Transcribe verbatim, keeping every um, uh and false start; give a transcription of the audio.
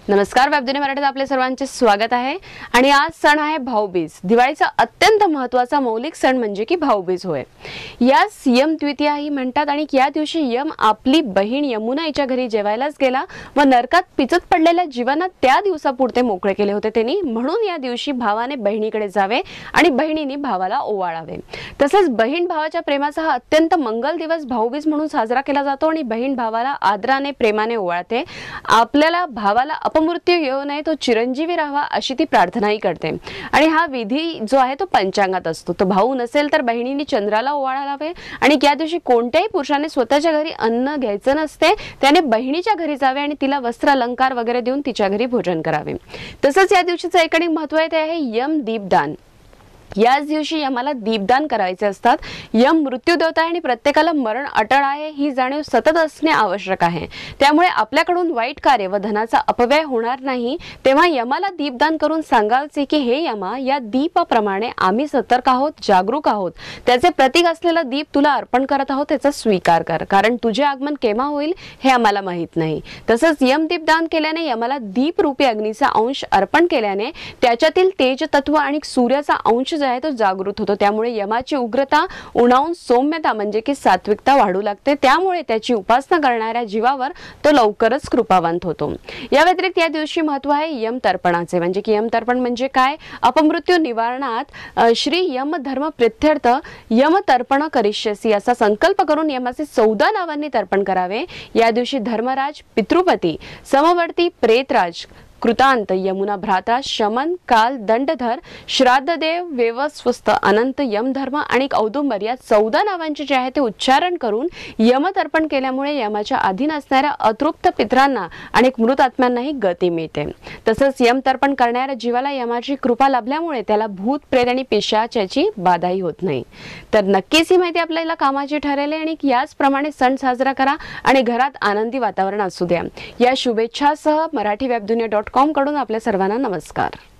नमस्कार, वेबदुनिया मराठीत आपले सर्वांचे स्वागत आहे। आणि आज सण आहे भाऊबीज। दिवाळीचा अत्यंत महत्त्वाचा मौलिक सण म्हणजे की भाऊबीज होय। यास यम द्वितीया ही म्हणतात आणि या दिवशी यम आपली बहीण यमुना हिच्या घरी जेवायलाच गेला व नरकात पिचत पडलेल्या जीवांना त्या दिवसापुरते मोकळे केले होते त्यांनी। म्हणून या दिवशी भावाने बहिणीकडे जावे आणि बहिणीने भावाला ओवाळावे। तसंच बहीण भावाच्या प्रेमाचा हा अत्यंत मंगल दिवस भाऊबीज म्हणून साजरा केला जातो आणि बहीण भावाला आदराने प्रेमाने ओवाळते। आपल्याला भावाला अपमृत्यू येऊ नये, तो चिरंजीवी राहावा अशी ती प्रार्थनाही करते। आणि हा विधी जो आहे तो पंचांगात असतो। तो भाऊ नसेल तर बहिणीने चंद्राला ओवाळावे आणि या दिवशी कोणत्याही पुरुषाने स्वतःच्या घरी अन्न घ्यायचं नसते। त्याने बहिणीच्या घरी जावे आणि तिला वस्त्र अलंकार वगैरे देऊन तिच्या घरी भोजन करावे। तसंच या दिवशीचं एक आणि महत्त्व आहे ते आहे यम दीपदान। याच दिवशी यमाला दीपदान करायचे असतात। यम मृत्यू देवता आहे आणि प्रत्येकाला मरण अटळ आहे ही जाणीव सतत असणे आवश्यक आहे। त्यामुळे आपल्याकडून वाईट कार्य व धनाचा अपव्यय होणार नाही, तेव्हा यमाला दीपदान करून सांगायचे की हे यमा, या दीपाप्रमाणे आम्ही सतर्क आहोत, जागरूक आहोत। त्याचे प्रतीक असलेला दीप तुला अर्पण करत आहोत, त्याचा स्वीकार कर, कारण तुझे आगमन केव्हा होईल हे आम्हाला माहित नाही। तसंच यम दीपदान केल्याने यमाला दीप रूपी अग्नीचा अंश अर्पण केल्याने त्याच्यातील तेज तत्व आणि सूर्याचा अंश जो आहे तो जागृत होतो। त्यामुळे यमाची उग्रता उणावून सौम्यता म्हणजे की सात्विकता वाढू लागते। त्यामुळे त्याची उपासना करणाऱ्या जीवावर तो लवकरच कृपावंत होतो। या व्यतिरिक्त या दिवशी महत्त्व आहे यम तर्पणाचे, म्हणजे की यम तर्पण म्हणजे काय? अपमृत्यू निवारणात श्री यम धर्म प्रित्यर्थ यम तर्पण करिष्यसी असा संकल्प करून यमाचे चौदा नावांनी तर्पण करावे। या दिवशी धर्मराज, पितृपती, समवर्ती, प्रेतराज, कृतांत, यमुना भ्राता, शमन, काल, दंडधर, श्राद्धदेव, वेवस्वस्त, अनंत, यमधर्म आणि औदुंबर या चौदा नावांचे जे आहे ते उच्चारण करून यमतर्पण केल्यामुळे यमाच्या अधीन असणाऱ्या अतृप्त पितरांना आणि मृत आत्म्यांनाही गती मिळते। तसंच यमतर्पण करणाऱ्या जीवाला यमाची कृपा लाभल्यामुळे त्याला भूत, प्रेत आणि पिशाचाची बाधाही होत नाही। तर नक्कीच ही माहिती आपल्याला कामाची ठरेल आणि याचप्रमाणे सण साजरा करा आणि घरात आनंदी वातावरण असू द्या। या शुभेच्छासह मराठी वेबदुनिया डॉट कॉम कडून आपल्या सर्वांना नमस्कार।